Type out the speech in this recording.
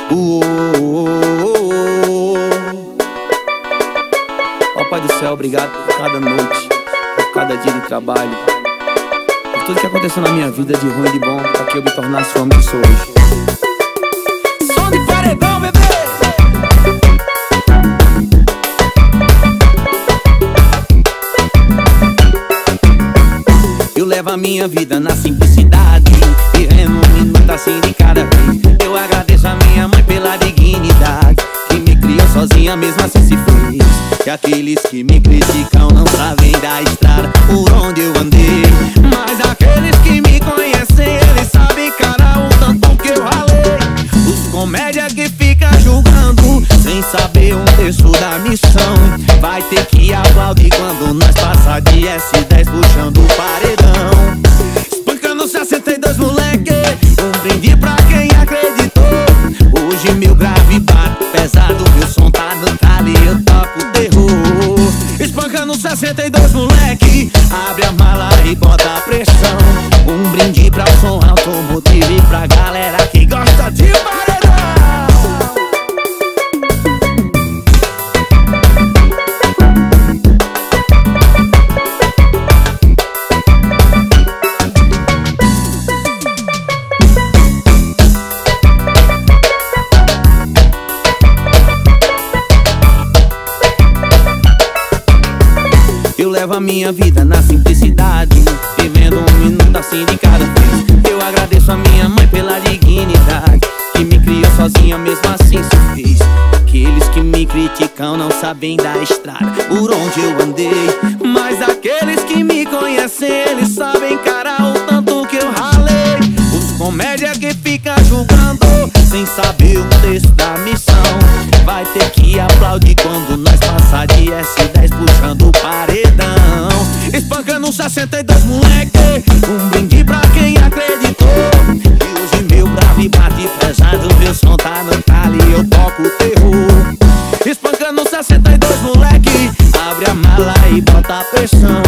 Ó Pai do céu, obrigado por cada noite, por cada dia de trabalho, por tudo que aconteceu na minha vida de ruim e de bom, para que eu me tornasse o homem que sou hoje. Som de paredão, bebê! Eu levo a minha vida na simplicidade, vivendo um minuto assim de cada vez. Eu agradeço a minha mãe pela dignidade, que me criou sozinha, mesmo assim se fez. E aqueles que me criticam não sabem da estrada por onde eu andei, mas aqueles que me conhecem, eles sabem, cara, o tanto que eu ralei. Os comédia que fica julgando sem saber um terço da missão, vai ter que aplaudir quando nós passar de S10 puxando o paredão. Espancando 62 moleque, um brinde pra quem acreditou. Hoje meu grave bate pesado, meu som tá no talo e eu toco terror. Espancando 62 moleque, abre a mala e bota a pressão. Um brinde pra o som automotivo e pra galera que gosta de paredão. Eu levo a minha vida na simplicidade, vivendo um minuto assim de cada vez. Eu agradeço a minha mãe pela dignidade, que me criou sozinha, mesmo assim se fez. Aqueles que me criticam não sabem da estrada por onde eu andei, mas aqueles que me conhecem, eles sabem, cara, o tanto que eu ralei. Os comédia que fica julgando sem saber um terço da missão, vai ter que aplaudir quando nós passar de S10 puxando o paredão. Espancando 62 moleque, um brinde pra quem acreditou. E hoje meu bravo bate pesado, meu som tá no talo e eu toco o terror. Espancando 62 moleque, abre a mala e bota a pressão.